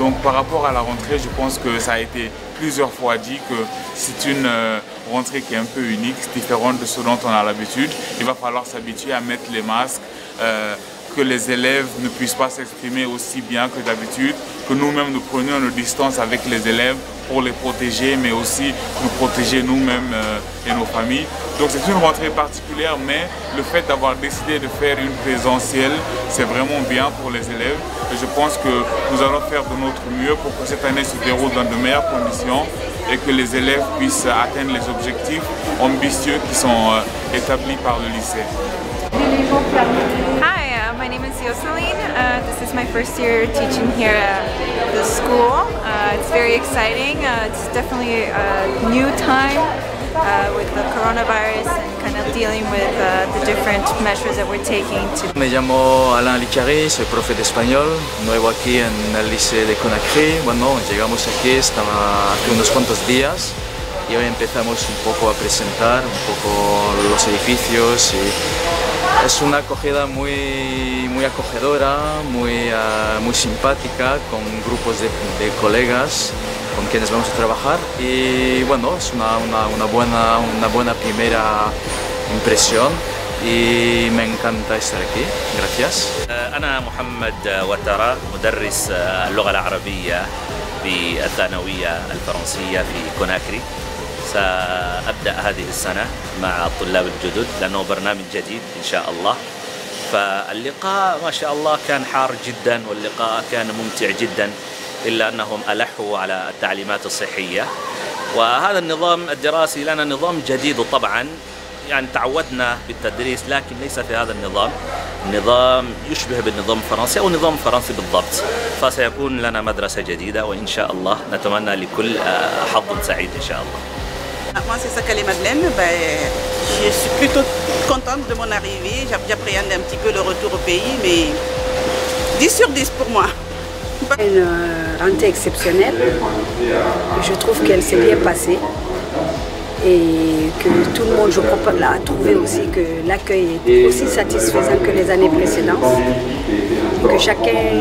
Donc par rapport à la rentrée, je pense que ça a été plusieurs fois dit que c'est une rentrée qui est un peu unique, différente de ce dont on a l'habitude. Il va falloir s'habituer à mettre les masques, que les élèves ne puissent pas s'exprimer aussi bien que d'habitude, que nous-mêmes nous prenions nos distances avec les élèves pour les protéger, mais aussi nous protéger nous-mêmes et nos familles. Donc c'est une rentrée particulière, mais le fait d'avoir décidé de faire une présentielle, c'est vraiment bien pour les élèves. Et je pense que nous allons faire de notre mieux pour que cette année se déroule dans de meilleures conditions et que les élèves puissent atteindre les objectifs ambitieux qui sont établis par le lycée. Hi, my name is Yoseline. This is my first year teaching here at the school. It's very exciting. It's definitely a new time with the coronavirus and kind of dealing with the different measures that we're taking. Me llamo Alain Licari, soy profe de español, nuevo aquí en el Liceo de Conakry. Bueno, llegamos aquí hace unos cuantos días y hoy empezamos un poco a presentar un poco los edificios y es una acogida muy acogedora, muy simpática, con grupos de colegas con quienes vamos a trabajar y bueno, es una buena primera impresión y me encanta estar aquí. Gracias. أنا محمد وترى مدرس اللغة العربية بالثانوية الفرنسية في كوناكري. سأبدأ هذه السنة مع الطلاب الجدد لأنه برنامج جديد إن شاء الله. فاللقاء ما شاء الله كان حار جدا واللقاء كان ممتع جدا إلا أنهم ألحوا على التعليمات الصحية. وهذا النظام الدراسي لنا نظام جديد طبعا يعني تعودنا بالتدريس لكن ليس في هذا النظام. نظام يشبه بالنظام الفرنسي أو نظام فرنسي بالضبط. فسيكون لنا مدرسة جديدة وإن شاء الله نتمنى لكل حظ سعيد إن شاء الله. Moi c'est Sakale Madeleine, je suis plutôt contente de mon arrivée, j'appréhende un petit peu le retour au pays, mais 10 sur 10 pour moi. Une rentrée exceptionnelle, je trouve qu'elle s'est bien passée et que tout le monde, je crois, a trouvé aussi que l'accueil est aussi satisfaisant que les années précédentes, que chacun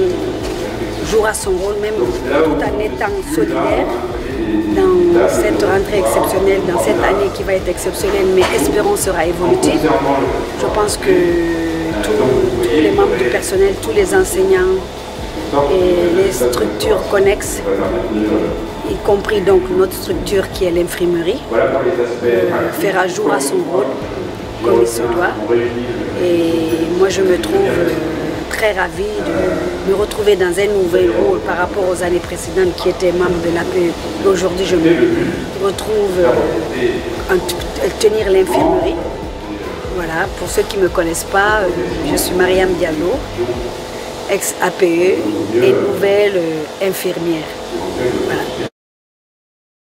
jouera son rôle même tout en étant solidaire dans cette rentrée exceptionnelle, dans cette année qui va être exceptionnelle, mais espérons sera évolutive. Je pense que tous les membres du personnel, tous les enseignants et les structures connexes, y compris donc notre structure qui est l'infirmerie, fera jour à son rôle comme il se doit. Et moi je me trouve très ravie de me retrouver dans un nouvel rôle par rapport aux années précédentes qui étaient membre de l'APE. Aujourd'hui je me retrouve à tenir l'infirmerie. Voilà, pour ceux qui ne me connaissent pas, je suis Mariam Diallo, ex-APE et nouvelle infirmière. Voilà.